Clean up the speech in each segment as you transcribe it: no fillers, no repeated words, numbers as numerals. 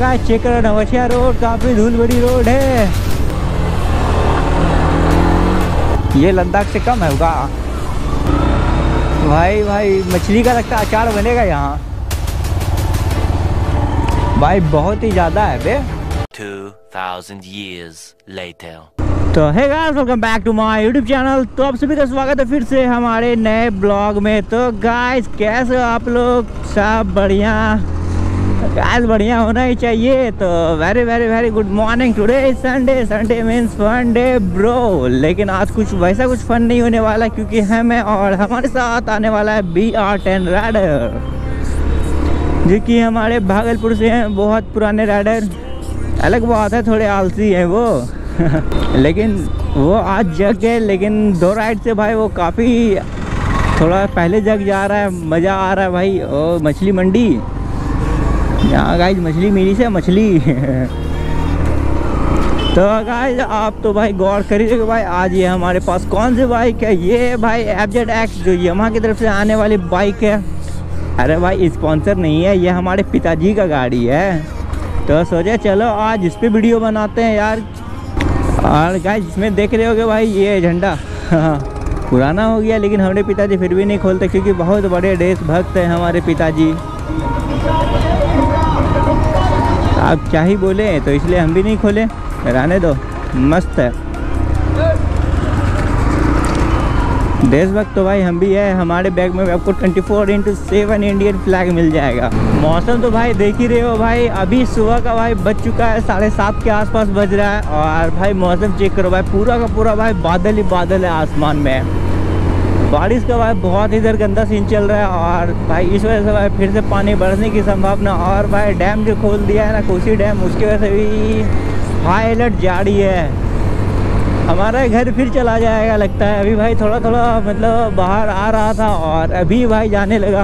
Guys check करो नवसिया road, काफी धूल भरी रोड है। ये लद्दाख से कम है होगा भाई। भाई मछली का लगता है अचार बनेगा यहाँ भाई, बहुत ही ज्यादा है बे। 2000 years later. तो hey guys welcome back to my YouTube channel. तो आप सभी का स्वागत है फिर से हमारे नए ब्लॉग में। तो गाइस कैसे हो आप लोग? सब बढ़िया गाइस, बढ़िया होना ही चाहिए। तो very very very good morning. Today is Sunday, Sunday means fun day bro. लेकिन आज कुछ वैसा कुछ फन नहीं होने वाला क्योंकि हमें और हमारे साथ आने वाला है BR10 राइडर, जो कि हमारे भागलपुर से हैं। बहुत पुराने राइडर, अलग बात है थोड़े आलसी हैं वो लेकिन वो आज जग गए। लेकिन दो राइड से भाई वो काफ़ी थोड़ा पहले जग जा रहा है, मज़ा आ रहा है भाई। ओ मछली मंडी यहाँ गाइस, मछली मिली से मछली तो गाइस आप तो भाई गौर करिएगा भाई, आज ये हमारे पास कौन सी बाइक है? ये भाई FZX जो यमाहा की तरफ से आने वाली बाइक है। अरे भाई स्पॉन्सर नहीं है, ये हमारे पिताजी का गाड़ी है। तो सोचे चलो आज इस पे वीडियो बनाते हैं यार। और गाइस इसमें देख रहे होगे भाई ये झंडा पुराना हो गया, लेकिन हमारे पिताजी फिर भी नहीं खोलते क्योंकि बहुत बड़े देशभक्त हैं हमारे पिताजी। आप क्या ही बोले, तो इसलिए हम भी नहीं खोले, रहने दो, मस्त है देशभक्त तो भाई हम भी है। हमारे बैग में आपको 24/7 इंडियन फ्लैग मिल जाएगा। मौसम तो भाई देख ही रहे हो भाई, अभी सुबह का भाई बज चुका है, 7:30 के आसपास बज रहा है। और भाई मौसम चेक करो भाई, पूरा का पूरा भाई बादल ही बादल है आसमान में। बारिश का भाई बहुत इधर गंदा सीन चल रहा है। और भाई इस वजह से भाई फिर से पानी बढ़ने की संभावना। और भाई डैम जो खोल दिया है ना, कोसी डैम, उसकी वजह से भी हाई अलर्ट जारी है। हमारा घर फिर चला जाएगा लगता है। अभी भाई थोड़ा थोड़ा मतलब बाहर आ रहा था और अभी भाई जाने लगा।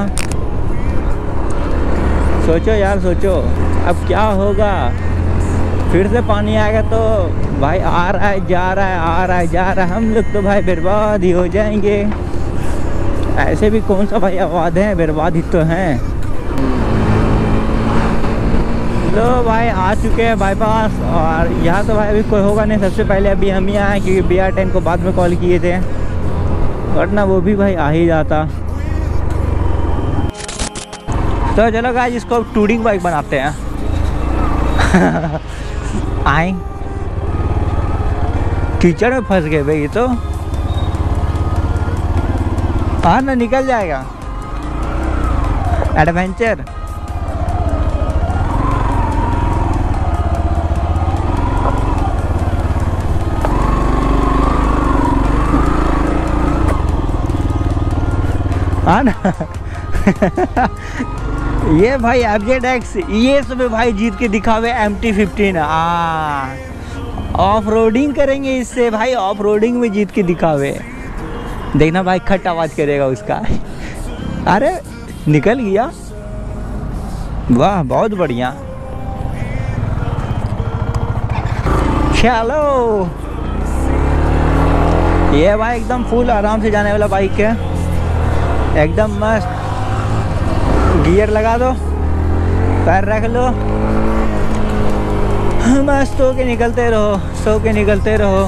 सोचो यार सोचो अब क्या होगा, फिर से पानी आएगा तो भाई आ रहा है जा रहा है, आ रहा है जा रहा है, हम लोग तो भाई बर्बाद ही हो जाएंगे। ऐसे भी कौन सा भाई आबाद है, बर्बाद ही तो हैं। तो भाई आ चुके हैं बाईपास और यहाँ तो भाई अभी कोई होगा नहीं। सबसे पहले अभी हम ही आए क्योंकि BR10 को बाद में कॉल किए थे, वरना वो भी भाई आ ही जाता। तो चलो गाइस इसको टूरिंग बाइक बनाते हैं आए कीचड़ में फंस गए भाई, ये तो हाँ ना निकल जाएगा एडवेंचर। हाँ ना ये भाई FZX, ये सब भाई जीत के दिखावे MT-15। ऑफ रोडिंग करेंगे इससे भाई, ऑफ रोडिंग में जीत के दिखावे। देखना भाई खट आवाज करेगा उसका अरे निकल गया, वाह बहुत बढ़िया। चलो ये भाई एकदम फुल आराम से जाने वाला बाइक है, एकदम मस्त। गियर लगा दो, पैर रख लो, मस्त सो के निकलते रहो, सो के निकलते रहो।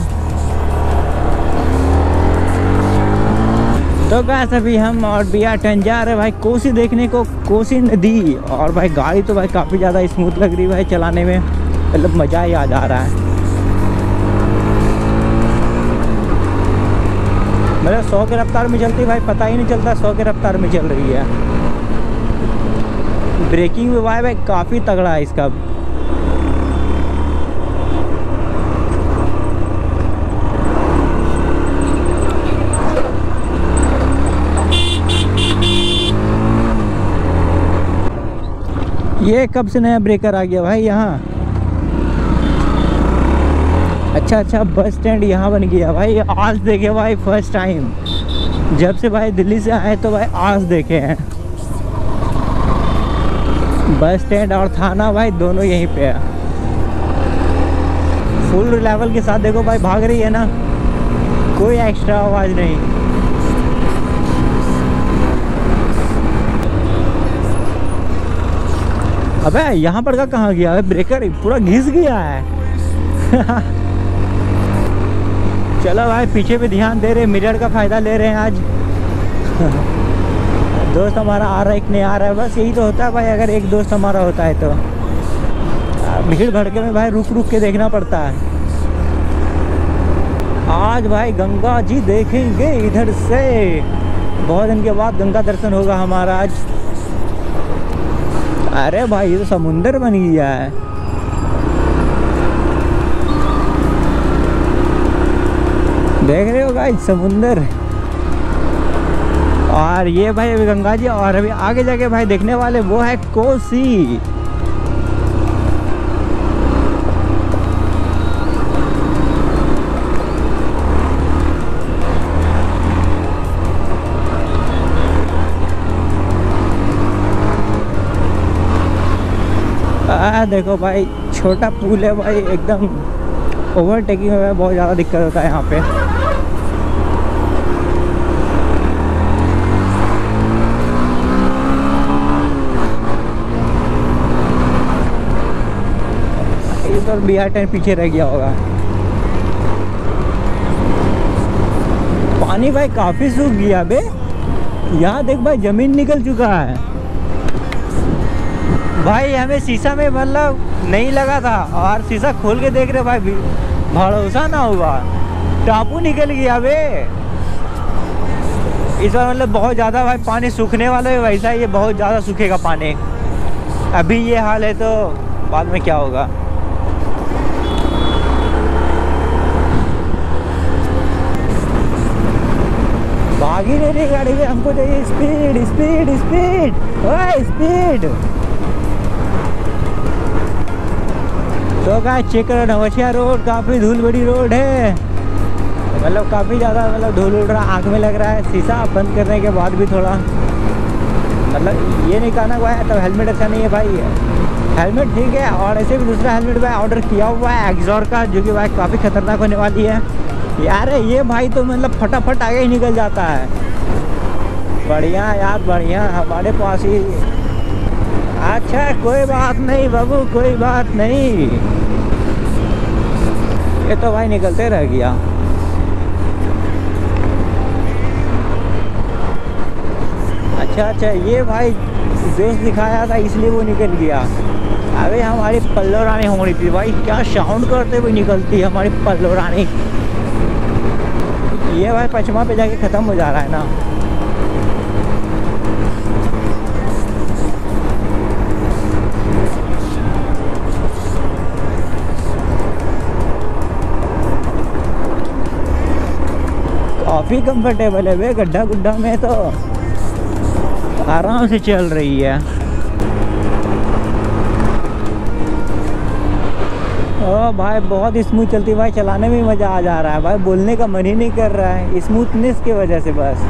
तो गाइस अभी हम और BR10 जा रहे हैं भाई कोसी देखने को, कोसी नदी। और भाई गाड़ी तो भाई काफ़ी ज़्यादा स्मूथ लग रही है भाई चलाने में, मतलब मज़ा ही आ जा रहा है। मतलब 100 के रफ्तार में चलती भाई, पता ही नहीं चलता 100 के रफ्तार में चल रही है। ब्रेकिंग भी भाई काफ़ी तगड़ा है इसका। ये कब से नया ब्रेकर आ गया भाई यहाँ? अच्छा बस स्टैंड यहाँ बन गया भाई। आज देखे भाई फर्स्ट टाइम, जब से भाई दिल्ली से आए तो भाई आज देखे हैं। बस स्टैंड और थाना भाई दोनों यहीं पे है। फुल लेवल के साथ देखो भाई भाग रही है ना, कोई एक्स्ट्रा आवाज़ नहीं। अबे यहाँ पर का कहाँ गया है? ब्रेकर पूरा घिस गया है। चलो भाई पीछे भी ध्यान दे रहे, मिरर का फायदा ले रहे हैं आज। दोस्त हमारा आ रहा है कि नहीं आ रहा है, बस यही तो होता है भाई। अगर एक दोस्त हमारा होता है तो भीड़ भड़के में भाई रुक रुक के देखना पड़ता है। आज भाई गंगा जी देखेंगे इधर से, बहुत दिन के बाद गंगा दर्शन होगा हमारा आज। अरे भाई ये तो समुंदर बन गया है। देख रहे हो गाइस समुंदर। और ये भाई अभी गंगा जी, और अभी आगे जाके भाई देखने वाले वो है कोसी। देखो भाई छोटा पुल है भाई, एकदम ओवरटेकिंग में बहुत ज़्यादा दिक्कत होता है यहाँ पे। इस बार BR10 पीछे रह गया होगा। पानी भाई काफ़ी सूख गया बे। यहाँ देख भाई जमीन निकल चुका है भाई। हमें शीशा में मतलब नहीं लगा था, और शीशा खोल के देख रहे भाई, भरोसा ना हुआ, टापू निकल गया बे। इस बार मतलब बहुत ज़्यादा भाई पानी सूखने वाला है, वैसा ये बहुत ज़्यादा सूखेगा पानी। अभी ये हाल है तो बाद में क्या होगा। भागी नहीं रही गाड़ी में, हमको चाहिए स्पीड स्पीड स्पीड, ओए स्पीड। तो गाइस चेक करो नवछिया रोड, काफ़ी धूल भरी रोड है। मतलब काफ़ी ज़्यादा मतलब धूल उड़ रहा, आँख में लग रहा है। शीशा बंद करने के बाद भी थोड़ा मतलब ये नहीं कहना हुआ है तो हेलमेट अच्छा नहीं है भाई। हेलमेट ठीक है, और ऐसे भी दूसरा हेलमेट भाई ऑर्डर किया हुआ है एक्सॉर का, जो कि भाई काफ़ी खतरनाक होने वाली है यार। ये भाई तो मतलब फटाफट आगे ही निकल जाता है। बढ़िया यार बढ़िया, हमारे पास ही। अच्छा कोई बात नहीं बाबू, कोई बात नहीं। ये तो भाई निकलते रह गया। अच्छा ये भाई जोश दिखाया था इसलिए वो निकल गया। अबे हमारी पल्लो रानी हो रही थी भाई, क्या साउंड करते हुए निकलती है हमारी पल्लो रानी। ये भाई पचमा पे जाके ख़त्म हो जा रहा है ना। काफ़ी कंफर्टेबल है वे, गड्ढा गुड्ढा में तो आराम से चल रही है। ओ भाई बहुत स्मूथ चलती है भाई, चलाने में मज़ा आ जा रहा है भाई, बोलने का मन ही नहीं कर रहा है स्मूथनेस की वजह से। बस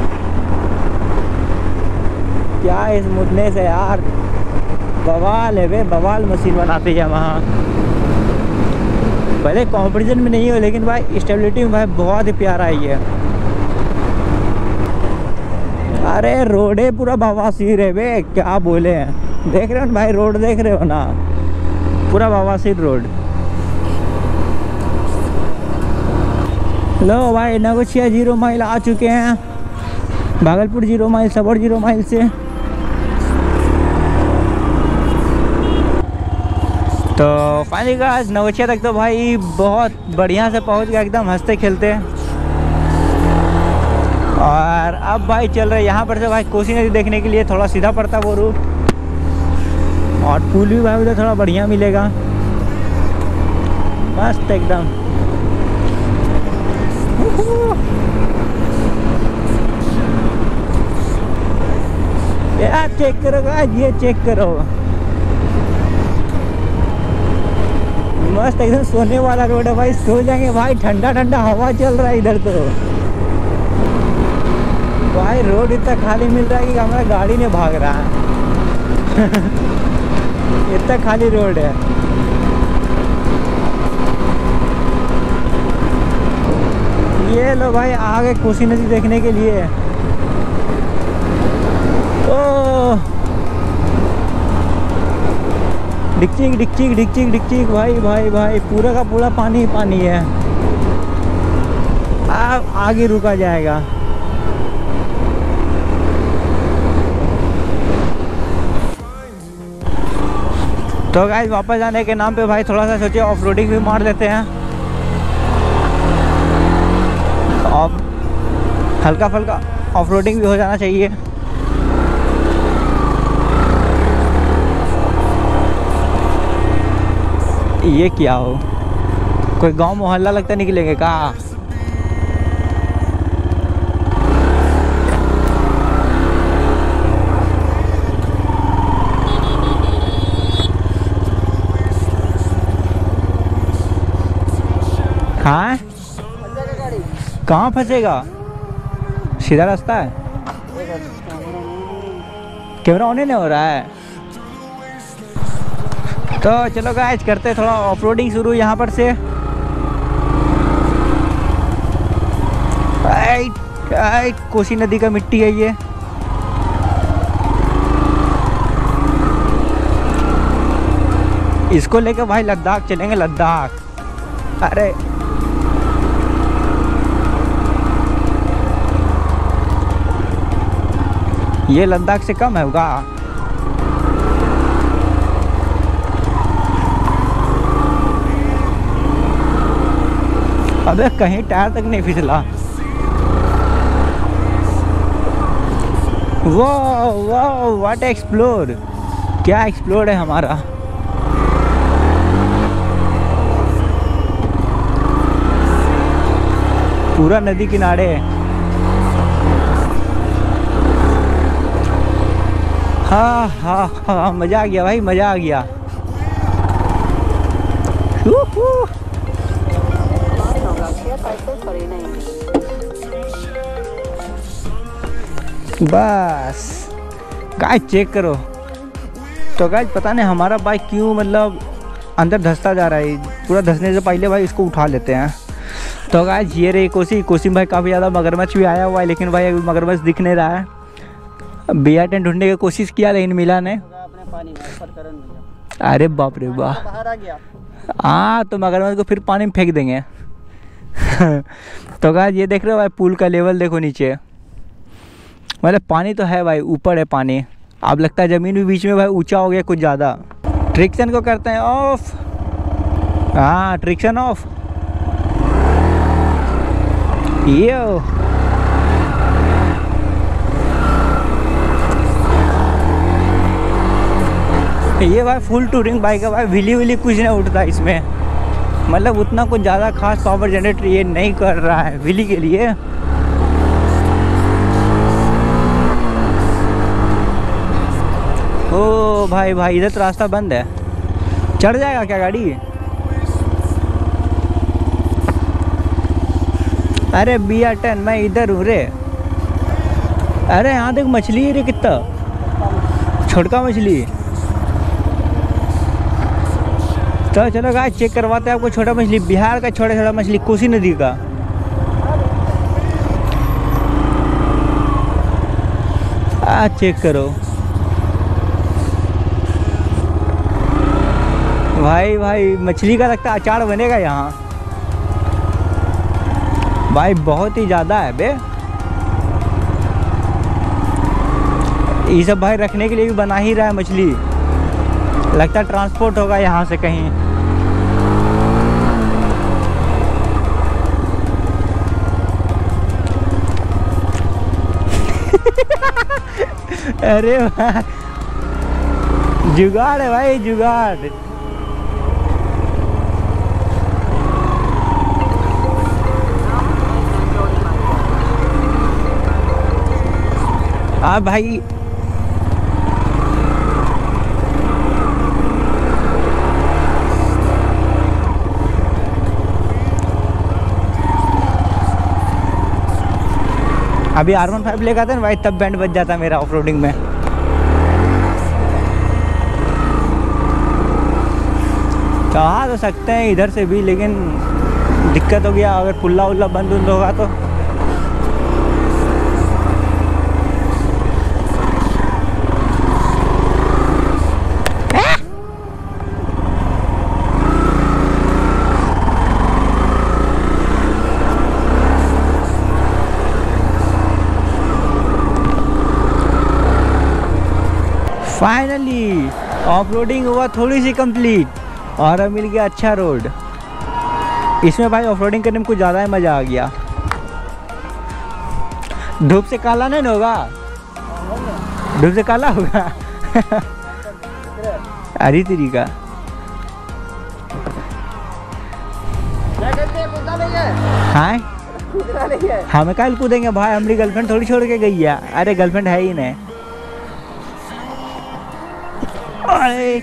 क्या स्मूथनेस है यार, बवाल है वे, बवाल मशीन बनाती है वहाँ। पहले कंपटीशन में नहीं हो, लेकिन भाई स्टेबिलिटी में भाई बहुत ही प्यारा है ये। अरे रोडे पूरा बवासीर है बे, क्या बोले हैं। देख रहे हो भाई रोड, देख रहे हो ना, पूरा बवासीर रोड। लो भाई नवछिया 0 माइल आ चुके हैं, भागलपुर 0 माइल, सबौर 0 माइल से। तो फाइनली गाइस नवछिया तक तो भाई बहुत बढ़िया से पहुंच गया, एकदम हंसते खेलते। और अब भाई चल रहे यहाँ पर से भाई कोसी नदी देखने के लिए, थोड़ा सीधा पड़ता वो रूट, और पुल भी भाई उधर थोड़ा बढ़िया मिलेगा, मस्त एकदम। यार चेक करो गाइस, ये चेक करो, मस्त एकदम सोने वाला रोड है भाई, सो जाएंगे भाई। ठंडा ठंडा हवा चल रहा है इधर तो भाई। रोड इतना खाली मिल रहा है कि हमारा गाड़ी नहीं भाग रहा है। इतना खाली रोड है। ये लो भाई आ गए कोसी नदी देखने के लिए। ओ डिक्चिक डिक्चिक डिक्चिक डिक्चिक, भाई भाई भाई पूरा का पूरा पानी ही पानी है। अब आगे रुका जाएगा। तो गाइस वापस जाने के नाम पे भाई थोड़ा सा सोचे ऑफ रोडिंग भी मार लेते हैं। और हल्का फुल्का ऑफ रोडिंग भी हो जाना चाहिए। ये क्या हो, कोई गांव मोहल्ला लगता निकलेंगे का? हाँ कहाँ फंसेगा? सीधा रास्ता है, कैमरा ऑन ही नहीं हो रहा है। तो चलो गाइस करते हैं थोड़ा ऑफ रोडिंग शुरू यहाँ पर से। कोसी नदी का मिट्टी है ये। इसको लेकर भाई लद्दाख चलेंगे, लद्दाख। अरे ये लद्दाख से कम है होगा। अबे कहीं टायर तक नहीं फिसला। वाह वाह व्हाट एक्सप्लोर, क्या एक्सप्लोर है हमारा। पूरा नदी किनारे। हाँ हाँ हाँ मज़ा आ गया भाई, मज़ा आ गया। बस गाइस चेक करो। तो गाइस पता नहीं हमारा बाइक क्यों मतलब अंदर धंसता जा रहा है। पूरा धंसने से पहले भाई इसको उठा लेते हैं। तो गाइस ये रही कोसी। कोसी में भाई काफ़ी ज़्यादा मगरमच्छ भी आया हुआ है, लेकिन भाई अभी मगरमच्छ दिख नहीं रहा है। BR10 ढूंढने की कोशिश किया लेकिन मिला नहीं। अरे बाप रे वाह, हाँ तो मगरमच्छ को फिर पानी में फेंक देंगे। तो गाइस ये देख रहे हो भाई पुल का लेवल देखो नीचे, मतलब पानी तो है भाई, ऊपर है पानी। अब लगता है ज़मीन भी बीच में भाई ऊंचा हो गया कुछ ज़्यादा। ट्रिक्शन को करते हैं ऑफ। हाँ ट्रिक्शन ऑफ। ये भाई फुल टूरिंग बाइक है भाई, व्हीली व्हीली कुछ नहीं उठता इसमें। मतलब उतना कुछ ज़्यादा खास पावर जनरेटर ये नहीं कर रहा है व्हीली के लिए। ओ भाई भाई इधर तो रास्ता बंद है, चढ़ जाएगा क्या गाड़ी? अरे BR10 मैं इधर हूँ रे। अरे यहाँ देख मछली है रे, कितना छोटका मछली। तो चलो गाइस चेक करवाते हैं आपको छोटा मछली, बिहार का छोटा छोटा मछली, कोसी नदी का। चेक करो भाई भाई, मछली का लगता है अचार बनेगा यहाँ भाई, बहुत ही ज़्यादा है बे। ये सब भाई रखने के लिए भी बना ही रहा है मछली, लगता है ट्रांसपोर्ट होगा यहाँ से कहीं। अरे भाई जुगाड़ है भाई, जुगाड़। हाँ भाई अभी R15 लेकर आते ना भाई, तब बैंड बज जाता मेरा ऑफ रोडिंग में। चाह तो सकते हैं इधर से भी, लेकिन दिक्कत हो गया अगर पुल्ला उल्ला बंद उंद होगा तो। फाइनली ऑफ रोडिंग हुआ थोड़ी सी कंप्लीट और अब मिल गया अच्छा रोड। इसमें भाई ऑफ रोडिंग करने में कुछ ज़्यादा ही मज़ा आ गया। धूप से काला नहीं ना होगा? धूप से काला होगा। अरे तरीका हाँ हमें कल कूदेंगे भाई, हमारी गर्लफ्रेंड थोड़ी छोड़ के गई है। अरे गर्लफ्रेंड है ही नहीं। अरे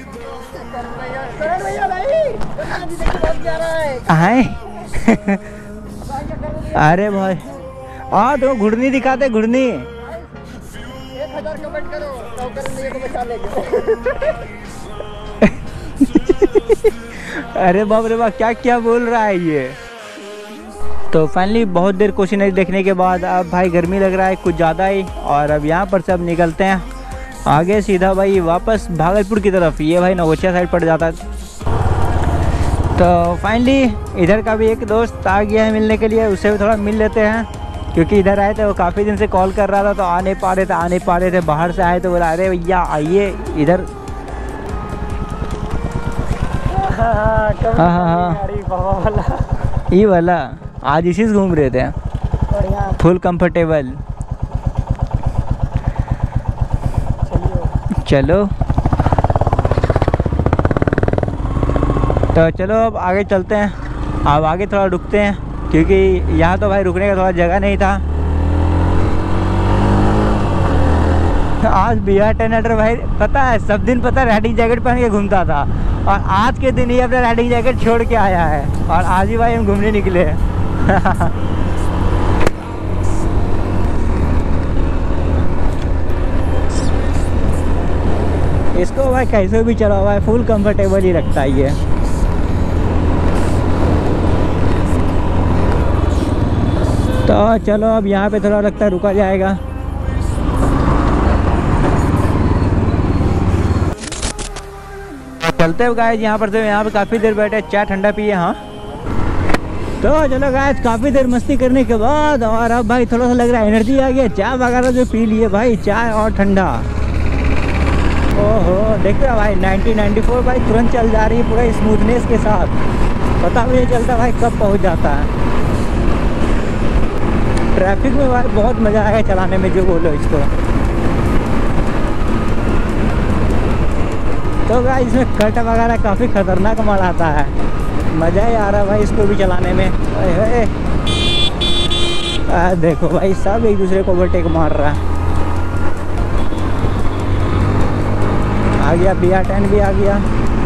अरे भाई तो घुड़नी दिखाते, घुड़नी 1000 कमेंट करो तो करेंगे को बचा लेंगे। अरे बाप रे बाप, क्या क्या बोल रहा है ये। तो फाइनली बहुत देर क्वेश्चन देखने के बाद अब भाई गर्मी लग रहा है कुछ ज़्यादा ही, और अब यहाँ पर से अब निकलते हैं आगे सीधा भाई वापस भागलपुर की तरफ। ये भाई नवोचा साइड पड़ जाता है। तो फाइनली इधर का भी एक दोस्त आ गया है मिलने के लिए, उससे भी थोड़ा मिल लेते हैं, क्योंकि इधर आए थे वो काफ़ी दिन से कॉल कर रहा था तो आ नहीं पा रहे थे। बाहर से आए तो बोला अरे भैया आइए इधर। हाँ ये वाला आज इसी से घूम रहे थे, फुल कंफर्टेबल। चलो तो चलो अब आगे चलते हैं। अब आगे थोड़ा रुकते हैं क्योंकि यहाँ तो भाई रुकने का थोड़ा जगह नहीं था। आज बिहार टेनेटर भाई पता है सब दिन पता है राइडिंग जैकेट पहन के घूमता था, और आज के दिन ही अपना राइडिंग जैकेट छोड़ के आया है, और आज ही भाई हम घूमने निकले हैं। इसको भाई कैसे भी चला हुआ है, फुल कंफर्टेबल ही रखता है ये। तो चलो अब यहाँ पे थोड़ा लगता है रुका जाएगा। चलते हैं गाइस यहाँ पर से, यहाँ पे काफ़ी देर बैठे चाय ठंडा पिए। हाँ तो चलो गाइस काफ़ी देर मस्ती करने के बाद और अब भाई थोड़ा सा लग रहा है एनर्जी आ गया। चाय वगैरह जो पी लिए भाई, चाय और ठंडा। ओहो देख रहा भाई 90-94 भाई तुरंत चल जा रही है पूरा स्मूथनेस के साथ, पता भी नहीं चलता भाई कब पहुँच जाता है। ट्रैफिक में भाई बहुत मज़ा आएगा चलाने में, जो बोलो इसको। तो भाई इसमें कट वगैरह काफ़ी ख़तरनाक मार आता है, मज़ा ही आ रहा है भाई इसको भी चलाने में। देखो भाई सब एक दूसरे को ओवरटेक मार रहा है। आ गया BR10 भी आ गया।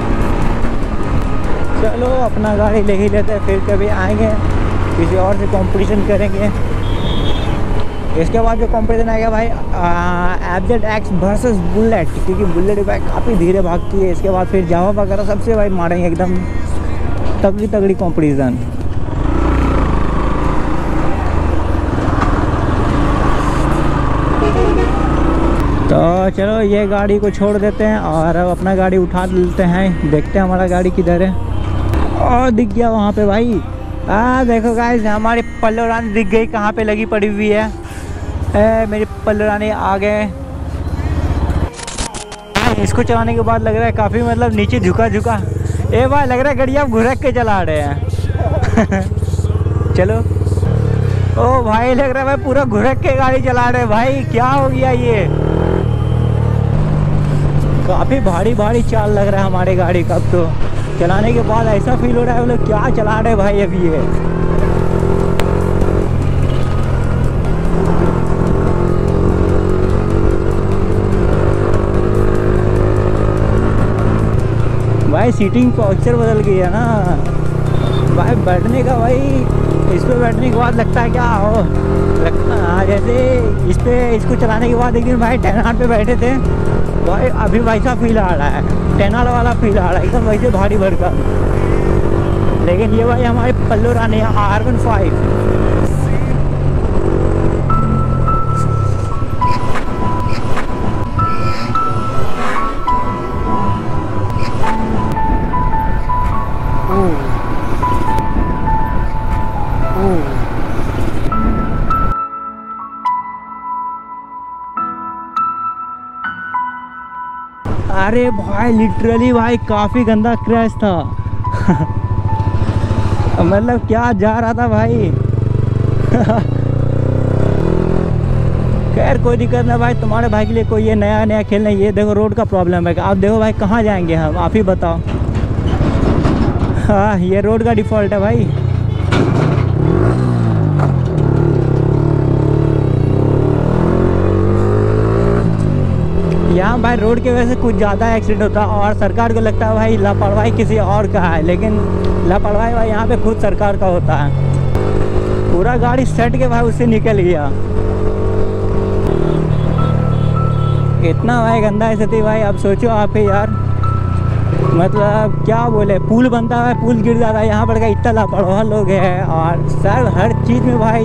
चलो अपना गाड़ी ले ही लेते हैं, फिर कभी आएंगे किसी और से कंपटीशन करेंगे। इसके बाद जो कंपटीशन आएगा भाई FZX वर्सेस बुलेट, क्योंकि बुलेट भाई काफ़ी धीरे भागती है। इसके बाद फिर जावा वगैरह सबसे भाई मारेंगे एकदम तगड़ी तगड़ी कंपटीशन। तो चलो ये गाड़ी को छोड़ देते हैं और अब अपना गाड़ी उठा लेते हैं, देखते हैं हमारा गाड़ी किधर है। और दिख गया वहाँ पे भाई, देखो गाइस हमारी पल्लू रानी दिख गई कहाँ पे लगी पड़ी हुई है। मेरी पल्लू रानी आ गए। इसको चलाने के बाद लग रहा है काफ़ी मतलब नीचे झुका झुका। भाई लग रहा है गाड़ी आप घुरक के चला रहे हैं। चलो ओ भाई लग रहा है भाई पूरा घुरक के गाड़ी चला रहे हैं भाई, क्या हो गया ये। काफ़ी भारी भारी चाल लग रहा है हमारे गाड़ी का। अब तो चलाने के बाद ऐसा फील हो रहा है वो लोग क्या चला रहे हैं भाई अभी ये। भाई सीटिंग पोस्चर बदल गया ना भाई, बैठने का भाई इस पे बैठने के बाद लगता है क्या हो लगता जैसे इस पे इसको चलाने के बाद एक दिन भाई टेनार पे बैठे थे भाई, अभी वैसा फील आ रहा है, टेनार वाला फील आ रहा है एकदम वैसे भारी भरकम। लेकिन ये भाई हमारे पल्लू रानी R15। अरे भाई लिटरली भाई काफ़ी गंदा क्रैश था। मतलब क्या जा रहा था भाई। खैर कोई दिक्कत ना भाई, तुम्हारे भाई के लिए कोई ये नया नया खेल नहीं। ये देखो रोड का प्रॉब्लम है। आप देखो भाई कहाँ जाएंगे हम, आप ही बताओ। हाँ ये रोड का डिफ़ॉल्ट है भाई। यहाँ भाई रोड की वजह से कुछ ज़्यादा एक्सीडेंट होता है और सरकार को लगता है भाई लापरवाही किसी और का है, लेकिन लापरवाही भाई यहाँ पे खुद सरकार का होता है। पूरा गाड़ी सट के भाई उससे निकल गया। इतना भाई गंदा स्थिति भाई। अब सोचो आप ही यार, मतलब क्या बोले, पुल बनता है पुल गिर जाता है। यहाँ पर का इतना लापरवाह लोग हैं और सर हर चीज़ में भाई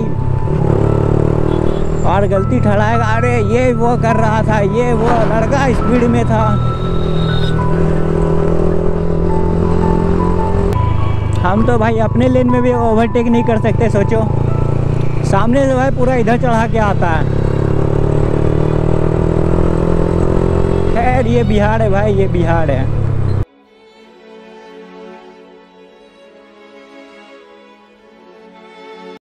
और गलती ठहराएगा। अरे ये वो कर रहा था, ये वो लड़का स्पीड में था। हम तो भाई अपने लेन में भी ओवरटेक नहीं कर सकते। सोचो सामने से भाई पूरा इधर चढ़ा के आता है। खैर ये बिहार है भाई, ये बिहार है।